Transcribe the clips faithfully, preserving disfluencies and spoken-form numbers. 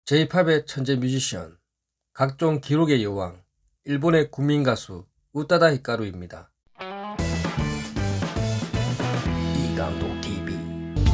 제이팝의 천재 뮤지션, 각종 기록의 여왕, 일본의 국민가수 우타다 히카루입니다. 이감독티비.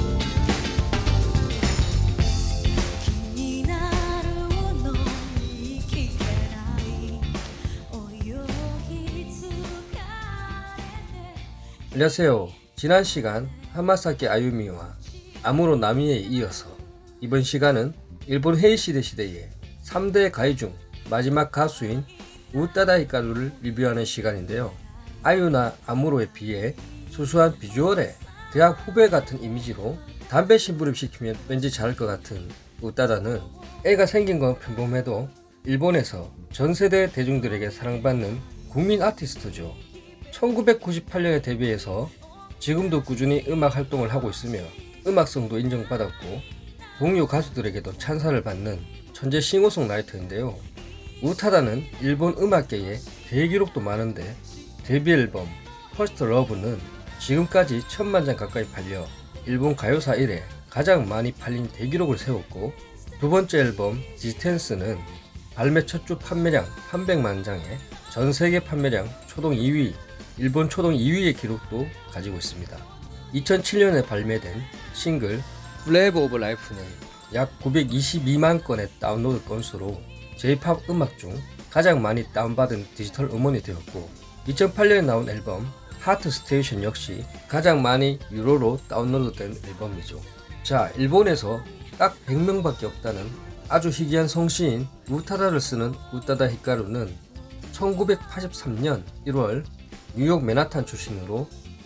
안녕하세요. 지난 시간 하마사키 아유미와 아무로 나미에 이어서 이번 시간은 일본 헤이시대 시대의 삼 대 가이 중 마지막 가수인 우타다 히카루를 리뷰하는 시간인데요. 아유나 아무로에 비해 수수한 비주얼에 대학 후배 같은 이미지로 담배 심부름 시키면 왠지 잘할 것 같은 우타다는 애가 생긴 건 평범해도 일본에서 전세대 대중들에게 사랑받는 국민 아티스트죠. 천구백구십팔 년에 데뷔해서 지금도 꾸준히 음악 활동을 하고 있으며 음악성도 인정받았고 동료 가수들에게도 찬사를 받는 천재 싱어송라이터인데요. 우타다는 일본 음악계에 대기록도 많은데 데뷔 앨범 퍼스트 러브는 지금까지 천만 장 가까이 팔려 일본 가요사 이래 가장 많이 팔린 대기록을 세웠고, 두 번째 앨범 디스텐스는 발매 첫 주 판매량 삼백만 장에 전세계 판매량 초동 이 위, 일본 초동 이 위의 기록도 가지고 있습니다. 이천칠 년에 발매된 싱글 플레이버 오브 라이프는 약 구백이십이만 건의 다운로드 건수로 제이팝 음악 중 가장 많이 다운받은 디지털 음원이 되었고, 이천팔 년에 나온 앨범 하트 스테이션 역시 가장 많이 유로로 다운로드된 앨범이죠. 자, 일본에서 딱 백 명밖에 없다는 아주 희귀한 성씨인 우타다를 쓰는 우타다 히카루는 천구백팔십삼 년 일월 뉴욕 맨하탄 출신으로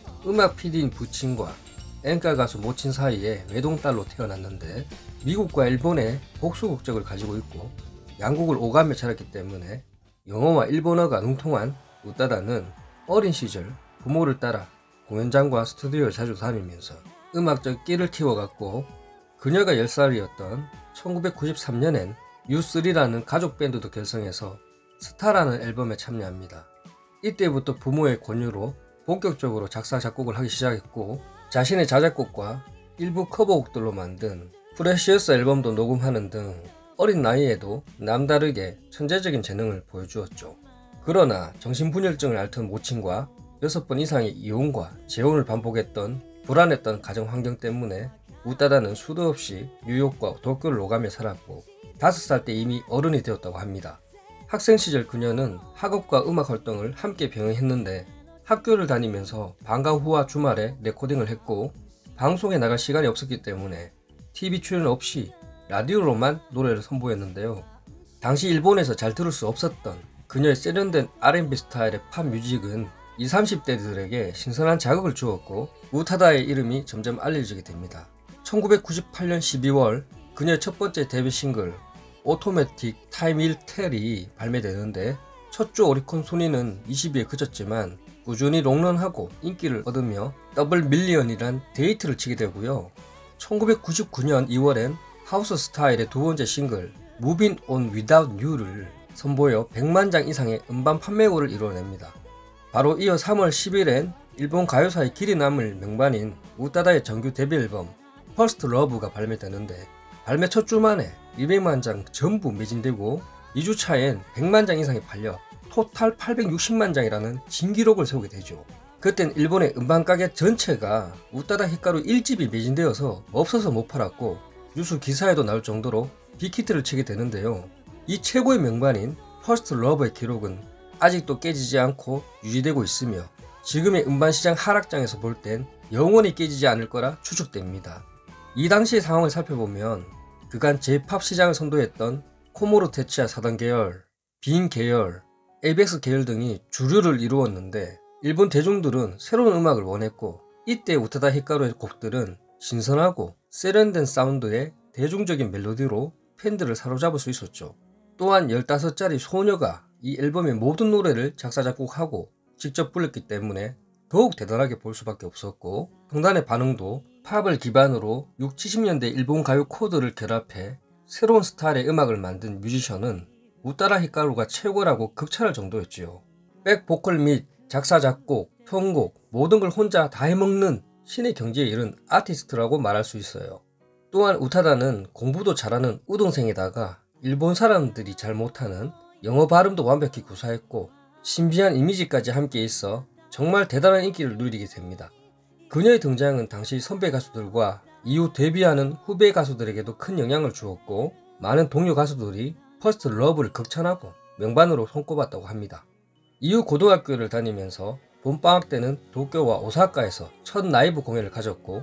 음악 피디인 부친과 앵가 가수 모친 사이에 외동딸로 태어났는데, 미국과 일본의 복수 국적을 가지고 있고 양국을 오가며 자랐기 때문에 영어와 일본어가 능통한 우타다는 어린 시절 부모를 따라 공연장과 스튜디오를 자주 다니면서 음악적 끼를 키워갔고, 그녀가 열 살이었던 천구백구십삼 년엔 유쓰리라는 가족 밴드도 결성해서 스타라는 앨범에 참여합니다. 이때부터 부모의 권유로 본격적으로 작사 작곡을 하기 시작했고, 자신의 자작곡과 일부 커버곡들로 만든 프레시어스 앨범도 녹음하는 등 어린 나이에도 남다르게 천재적인 재능을 보여주었죠. 그러나 정신분열증을 앓던 모친과 여섯 번 이상의 이혼과 재혼을 반복했던 불안했던 가정 환경 때문에 우타다는 수도 없이 뉴욕과 도쿄를 오가며 살았고, 다섯 살 때 이미 어른이 되었다고 합니다. 학생 시절 그녀는 학업과 음악 활동을 함께 병행했는데, 학교를 다니면서 방과 후와 주말에 레코딩을 했고, 방송에 나갈 시간이 없었기 때문에 티비 출연 없이 라디오로만 노래를 선보였는데요. 당시 일본에서 잘 들을 수 없었던 그녀의 세련된 알 앤 비 스타일의 팝 뮤직은 이십, 삼십 대들에게 신선한 자극을 주었고, 우타다의 이름이 점점 알려지게 됩니다. 천구백구십팔 년 십이월 그녀의 첫 번째 데뷔 싱글 오토매틱 타임 윌 텔이 발매되는데, 첫 주 오리콘 순위는 이십 위에 그쳤지만 꾸준히 롱런하고 인기를 얻으며 더블 밀리언이란 데이트를 치게 되고요. 천구백구십구 년 이월엔 하우스 스타일의 두 번째 싱글 Moving On Without You를 선보여 백만 장 이상의 음반 판매고를 이뤄냅니다. 바로 이어 삼월 십일엔 일본 가요사의 길이 남을 명반인 우타다의 정규 데뷔 앨범 퍼스트 러브가 발매되는데, 발매 첫 주 만에 이백만 장 전부 매진되고 이 주 차엔 백만 장 이상이 팔려 토탈 팔백육십만 장이라는 진기록을 세우게 되죠. 그땐 일본의 음반가게 전체가 우타다 히카루 일 집이 매진되어서 없어서 못 팔았고, 뉴스 기사에도 나올 정도로 빅히트를 치게 되는데요. 이 최고의 명반인 퍼스트 러브의 기록은 아직도 깨지지 않고 유지되고 있으며, 지금의 음반시장 하락장에서 볼 땐 영원히 깨지지 않을 거라 추측됩니다. 이 당시의 상황을 살펴보면 그간 제이팝 시장을 선도했던 코모로 테치아 사 단 계열, 빈 계열, 에이비엑스 계열 등이 주류를 이루었는데, 일본 대중들은 새로운 음악을 원했고, 이때 우타다 히카루의 곡들은 신선하고 세련된 사운드에 대중적인 멜로디로 팬들을 사로잡을 수 있었죠. 또한 열다섯 살짜리 소녀가 이 앨범의 모든 노래를 작사 작곡하고 직접 불렀기 때문에 더욱 대단하게 볼 수밖에 없었고, 평단의 반응도 팝을 기반으로 육십, 칠십 년대 일본 가요 코드를 결합해 새로운 스타일의 음악을 만든 뮤지션은 우타다 히카루가 최고라고 극찬할 정도였지요. 백 보컬 및 작사 작곡, 편곡 모든 걸 혼자 다 해먹는 신의 경지에 이른 아티스트라고 말할 수 있어요. 또한 우타다는 공부도 잘하는 우동생에다가 일본 사람들이 잘 못하는 영어 발음도 완벽히 구사했고 신비한 이미지까지 함께 있어 정말 대단한 인기를 누리게 됩니다. 그녀의 등장은 당시 선배 가수들과 이후 데뷔하는 후배 가수들에게도 큰 영향을 주었고 많은 동료 가수들이 퍼스트 러브를 극찬하고 명반으로 손꼽았다고 합니다. 이후 고등학교를 다니면서 봄방학 때는 도쿄와 오사카에서 첫 라이브 공연을 가졌고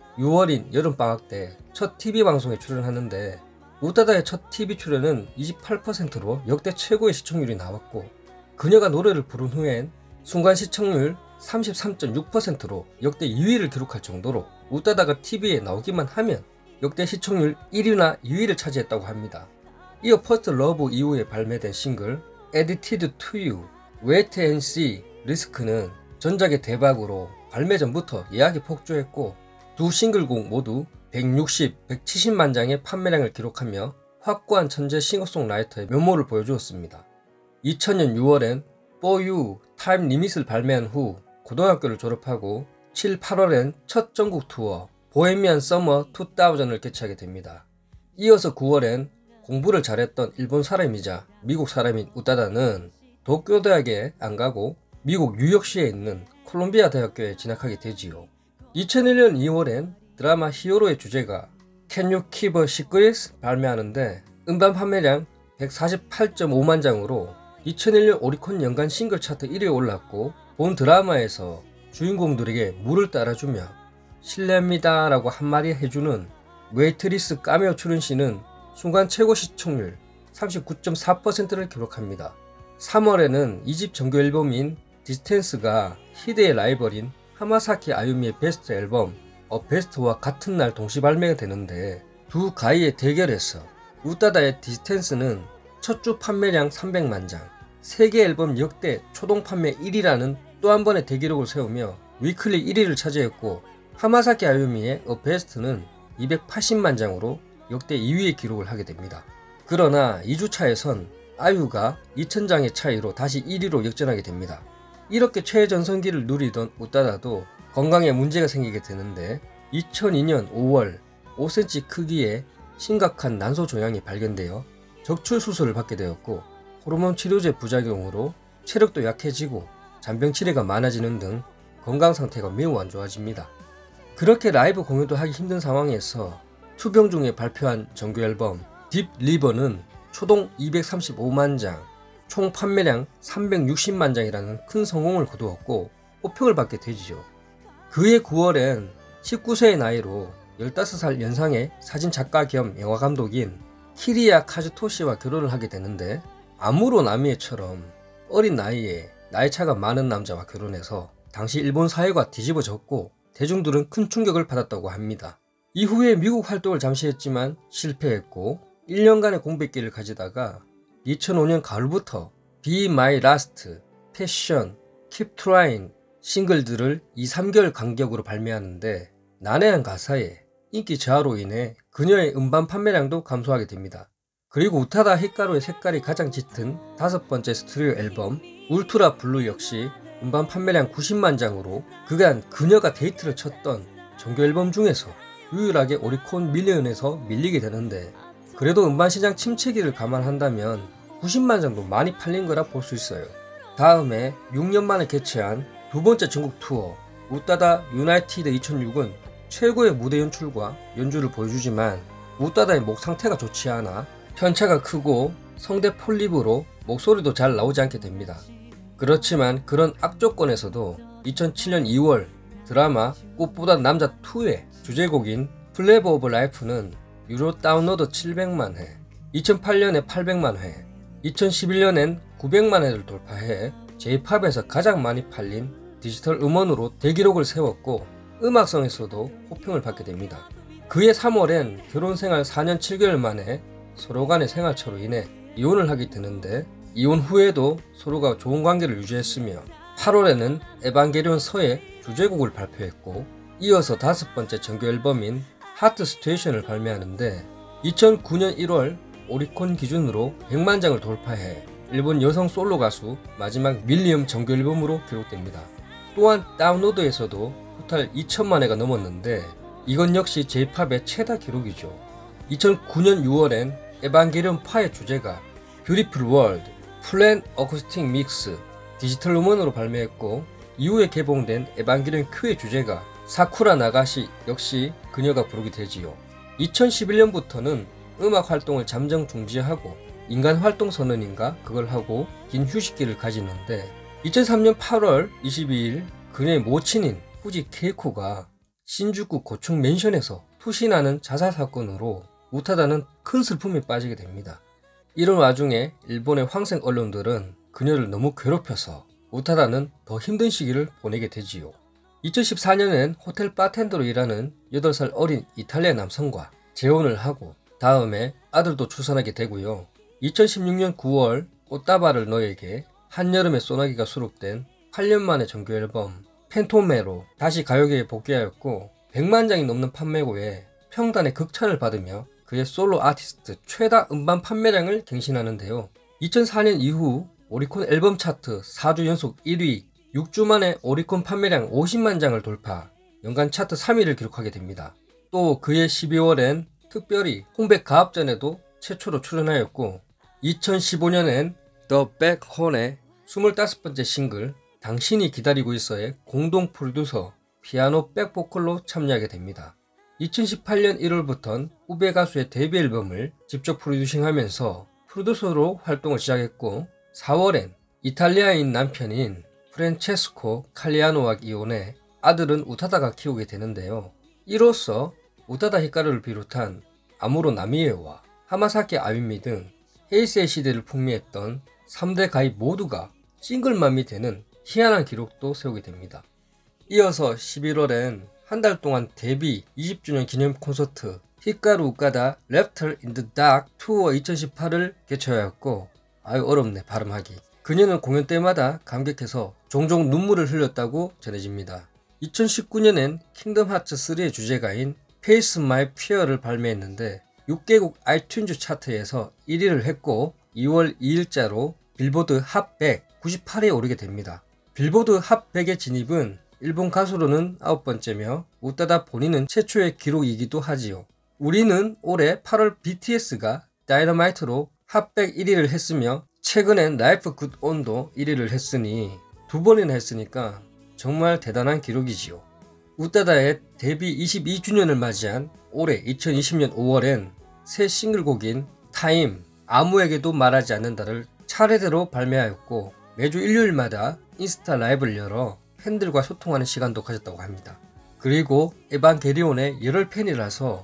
유월인 여름방학 때 첫 티비 방송에 출연하는데 우타다의 첫 티비 출연은 이십팔 퍼센트로 역대 최고의 시청률이 나왔고 그녀가 노래를 부른 후엔 순간 시청률 삼십삼 점 육 퍼센트로 역대 이 위를 기록할 정도로 우타다가 티비에 나오기만 하면 역대 시청률 일 위나 이 위를 차지했다고 합니다. 이어 퍼스트 러브 이후에 발매된 싱글 Addicted to You, Wait and See, Risk는 전작의 대박으로 발매 전부터 예약이 폭주했고 두 싱글곡 모두 백육십, 백칠십만 장의 판매량을 기록하며 확고한 천재 싱어송라이터의 면모를 보여주었습니다. 이천 년 유월엔 For You, Time Limit을 발매한 후 고등학교를 졸업하고 칠, 팔월엔 첫 전국 투어 보헤미안 서머 이천을 개최하게 됩니다. 이어서 구월엔 공부를 잘했던 일본 사람이자 미국 사람인 우타다는 도쿄대학에 안 가고 미국 뉴욕시에 있는 콜롬비아 대학교에 진학하게 되지요. 이천일 년 이월엔 드라마 히어로의 주제가 Can You Keep a Secret? 발매하는데 음반 판매량 백사십팔 점 오만 장으로 이천일 년 오리콘 연간 싱글 차트 일 위에 올랐고 본 드라마에서 주인공들에게 물을 따라주며 실례합니다 라고 한마디 해주는 웨이트리스 카메오 출연시는 순간 최고 시청률 삼십구 점 사 퍼센트를 기록합니다. 삼월에는 이 집 정규 앨범인 디스텐스가 히데의 라이벌인 하마사키 아유미의 베스트 앨범 어 베스트와 같은 날 동시 발매가 되는데 두 가이의 대결에서 우타다의 디스텐스는 첫 주 판매량 삼백만 장, 세계 앨범 역대 초동 판매 일 위라는 또 한 번의 대기록을 세우며 위클리 일 위를 차지했고 하마사키 아유미의 어 베스트는 이백팔십만 장으로 역대 이 위의 기록을 하게 됩니다. 그러나 이 주차에선 아유가 이천 장의 차이로 다시 일 위로 역전하게 됩니다. 이렇게 최전성기를 누리던 우타다도 건강에 문제가 생기게 되는데 이천이 년 오월 오 센티미터 크기의 심각한 난소 종양이 발견되어 적출 수술을 받게 되었고 호르몬 치료제 부작용으로 체력도 약해지고 잔병 치레가 많아지는 등 건강 상태가 매우 안 좋아집니다. 그렇게 라이브 공연도 하기 힘든 상황에서 투병 중에 발표한 정규 앨범 딥 리버는 초동 이백삼십오만 장, 총 판매량 삼백육십만 장이라는 큰 성공을 거두었고 호평을 받게 되지요. 그해 구월엔 십구 세의 나이로 열다섯 살 연상의 사진작가 겸 영화감독인 키리야 카즈토시와 결혼을 하게 되는데 아무로 나미에처럼 어린 나이에 나이차가 많은 남자와 결혼해서 당시 일본 사회가 뒤집어졌고 대중들은 큰 충격을 받았다고 합니다. 이후에 미국 활동을 잠시 했지만 실패했고 일 년간의 공백기를 가지다가 이천오 년 가을부터 Be My Last, Passion, Keep Trying 싱글들을 이, 삼 개월 간격으로 발매하는데 난해한 가사에 인기 저하로 인해 그녀의 음반 판매량도 감소하게 됩니다. 그리고 우타다 히카루의 색깔이 가장 짙은 다섯 번째 스튜디오 앨범 울트라 블루 역시 음반 판매량 구십만 장으로 그간 그녀가 데이트를 쳤던 정규 앨범 중에서 유일하게 오리콘 밀리언에서 밀리게 되는데 그래도 음반 시장 침체기를 감안한다면 구십만 장도 많이 팔린 거라 볼 수 있어요. 다음에 육 년 만에 개최한 두 번째 전국 투어 우타다 유나이티드 이천육은 최고의 무대 연출과 연주를 보여주지만 우타다의 목 상태가 좋지 않아 편차가 크고 성대 폴립으로 목소리도 잘 나오지 않게 됩니다. 그렇지만 그런 악조건에서도 이천칠 년 이월 드라마 꽃보다 남자 이의 주제곡인 플레버 오브 라이프는 유료 다운로드 칠백만 회, 이천팔 년에 팔백만 회, 이천십일 년엔 구백만 회를 돌파해 제이팝에서 가장 많이 팔린 디지털 음원으로 대기록을 세웠고 음악성에서도 호평을 받게 됩니다. 그해 삼월엔 결혼생활 사 년 칠 개월 만에 서로 간의 생활처로 인해 이혼을 하게 되는데 이혼 후에도 서로가 좋은 관계를 유지했으며 팔월에는 에반게리온 서의 주제곡을 발표했고 이어서 다섯 번째 정규 앨범인 하트 스테이션을 발매하는데 이천구 년 일월 오리콘 기준으로 백만 장을 돌파해 일본 여성 솔로 가수 마지막 밀리엄 정규 앨범으로 기록됩니다. 또한 다운로드에서도 토탈 이천만 회가 넘었는데 이건 역시 제이팝의 최다 기록이죠. 이천구 년 유월엔 에반게리온 파의 주제가 뷰티풀 월드, 플랜 어쿠스틱 믹스, 디지털 음원으로 발매했고 이후에 개봉된 에반게리온 Q의 주제가 사쿠라 나가시 역시 그녀가 부르게 되지요. 이천십일 년부터는 음악 활동을 잠정 중지하고 인간 활동 선언인가 그걸 하고 긴 휴식기를 가지는데 이천삼 년 팔월 이십이일 그녀의 모친인 후지 케이코가 신주쿠 고층 맨션에서 투신하는 자살 사건으로 우타다는 큰 슬픔에 빠지게 됩니다. 이런 와중에 일본의 황색 언론들은 그녀를 너무 괴롭혀서 우타다는 더 힘든 시기를 보내게 되지요. 이천십사 년엔 호텔 바텐더로 일하는 여덟 살 어린 이탈리아 남성과 재혼을 하고 다음에 아들도 출산하게 되고요. 이천십육 년 구월 꽃다발을 너에게 한여름의 소나기가 수록된 팔 년 만의 정규 앨범 팬토메로 다시 가요계에 복귀하였고 백만 장이 넘는 판매고에 평단의 극찬을 받으며 그의 솔로 아티스트 최다 음반 판매량을 갱신하는데요. 이천사 년 이후 오리콘 앨범 차트 사 주 연속 일 위, 육 주 만에 오리콘 판매량 오십만 장을 돌파, 연간 차트 삼 위를 기록하게 됩니다. 또 그해 십이월엔 특별히 홍백 가합전에도 최초로 출연하였고 이천십오 년엔 The Back Hone의 스물다섯 번째 싱글 당신이 기다리고 있어의 공동 프로듀서 피아노 백보컬로 참여하게 됩니다. 이천십팔 년 일월부터는 후배 가수의 데뷔 앨범을 직접 프로듀싱하면서 프로듀서로 활동을 시작했고 사월엔 이탈리아인 남편인 프란체스코 칼리아노와 이혼해 아들은 우타다가 키우게 되는데요. 이로써 우타다 히카루를 비롯한 아무로 나미에와 하마사키 아유미 등 헤이세이 시대를 풍미했던 삼 대 가이 모두가 싱글맘이 되는 희한한 기록도 세우게 됩니다. 이어서 십일월엔 한 달 동안 데뷔 이십 주년 기념 콘서트 히카루 우카다 Left in the Dark 투어 이천십팔을 개최하였고 아유 어렵네 발음하기. 그녀는 공연 때마다 감격해서 종종 눈물을 흘렸다고 전해집니다. 이천십구 년엔 킹덤 하츠 쓰리의 주제가인 Face My Fear를 발매했는데 육 개국 아이튠즈 차트에서 일 위를 했고 이월 이일자로 빌보드 핫 백 구십팔 위에 오르게 됩니다. 빌보드 핫 백의 진입은 일본 가수로는 아홉 번째며 우타다 본인은 최초의 기록이기도 하지요. 우리는 올해 팔월 비티에스가 다이너마이트로 핫 백 일 위를 했으며 최근엔 라이프 굿 온도 일 위를 했으니 두 번이나 했으니까 정말 대단한 기록이지요. 우타다의 데뷔 이십이 주년을 맞이한 올해 이천이십 년 오월엔 새 싱글곡인 타임, 아무에게도 말하지 않는다를 차례대로 발매하였고 매주 일요일마다 인스타 라이브를 열어 팬들과 소통하는 시간도 가졌다고 합니다. 그리고 에반게리온의 열혈 팬이라서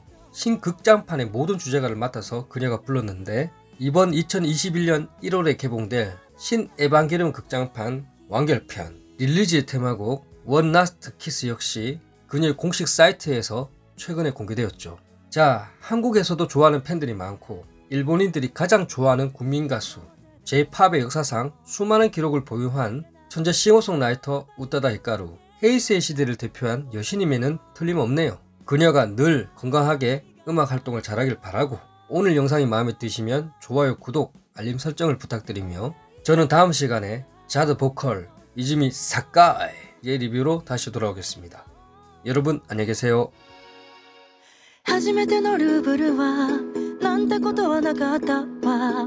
신극장판의 모든 주제가를 맡아서 그녀가 불렀는데 이번 이천이십일 년 일월에 개봉될 신 에반게리온 극장판 완결편 릴리즈의 테마곡 One Last Kiss 역시 그녀의 공식 사이트에서 최근에 공개되었죠. 자, 한국에서도 좋아하는 팬들이 많고 일본인들이 가장 좋아하는 국민 가수, 제이팝의 역사상 수많은 기록을 보유한 천재 싱어송라이터 우타다 히카루, 헤이세이 시대를 대표한 여신임에는 틀림없네요. 그녀가 늘 건강하게 음악 활동을 잘하길 바라고 오늘 영상이 마음에 드시면 좋아요, 구독, 알림 설정을 부탁드리며 저는 다음 시간에 자드 보컬 이즈미 사카이의 리뷰로 다시 돌아오겠습니다. 여러분 안녕히 계세요. 初めてのルーブルはなんてことはなかったわ